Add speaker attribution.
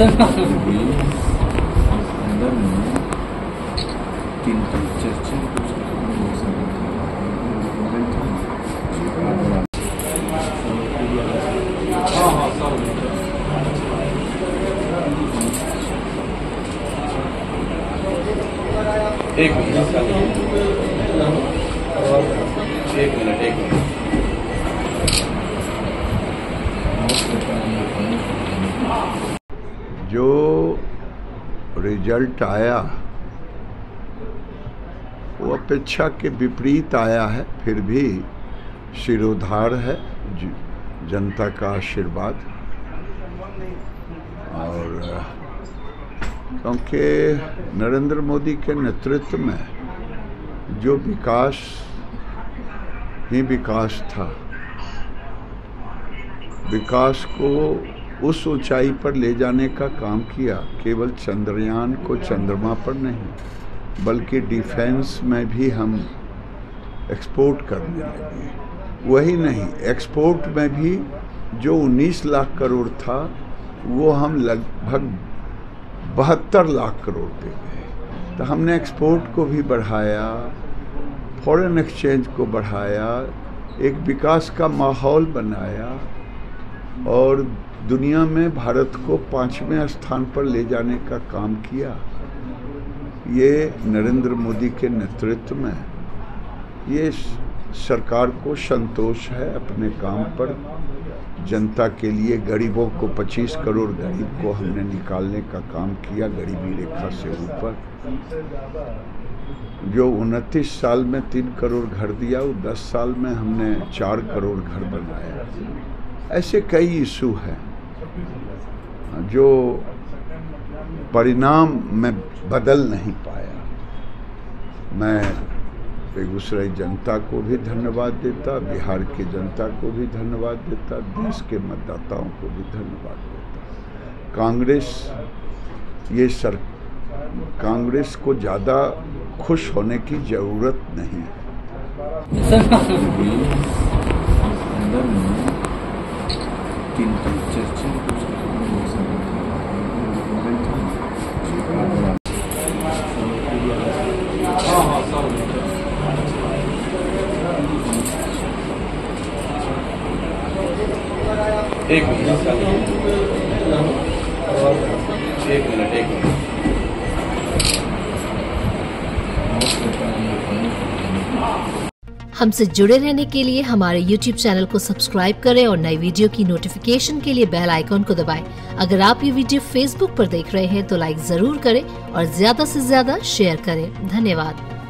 Speaker 1: अंदर में 3 चर्चा एक मिनट
Speaker 2: जो रिजल्ट आया वो अपेक्षा के विपरीत आया है, फिर भी सिरोधार है जनता का आशीर्वाद। और क्योंकि नरेंद्र मोदी के नेतृत्व में जो विकास ही विकास था, विकास को उस ऊंचाई पर ले जाने का काम किया। केवल चंद्रयान को चंद्रमा पर नहीं बल्कि डिफेंस में भी हम एक्सपोर्ट करने लगे। वही नहीं, एक्सपोर्ट में भी जो 19 लाख करोड़ था वो हम लगभग 72 लाख करोड़ दे गए। तो हमने एक्सपोर्ट को भी बढ़ाया, फॉरेन एक्सचेंज को बढ़ाया, एक विकास का माहौल बनाया और दुनिया में भारत को 5वें स्थान पर ले जाने का काम किया। ये नरेंद्र मोदी के नेतृत्व में ये सरकार को संतोष है अपने काम पर। जनता के लिए गरीबों को 25 करोड़ गरीब को हमने निकालने का काम किया गरीबी रेखा से ऊपर। जो 29 साल में 3 करोड़ घर दिया, वो 10 साल में हमने 4 करोड़ घर बनाया। ऐसे कई इशू हैं जो परिणाम में बदल नहीं पाया। मैं बेगूसराय जनता को भी धन्यवाद देता, बिहार की जनता को भी धन्यवाद देता, देश के मतदाताओं को भी धन्यवाद देता। कांग्रेस को ज़्यादा खुश होने की ज़रूरत नहीं है।
Speaker 1: अंदर में 3 चर्चा एक मिनट
Speaker 3: हमसे जुड़े रहने के लिए हमारे YouTube चैनल को सब्सक्राइब करें और नई वीडियो की नोटिफिकेशन के लिए बेल आइकॉन को दबाएं। अगर आप ये वीडियो Facebook पर देख रहे हैं तो लाइक जरूर करें और ज्यादा से ज्यादा शेयर करें। धन्यवाद।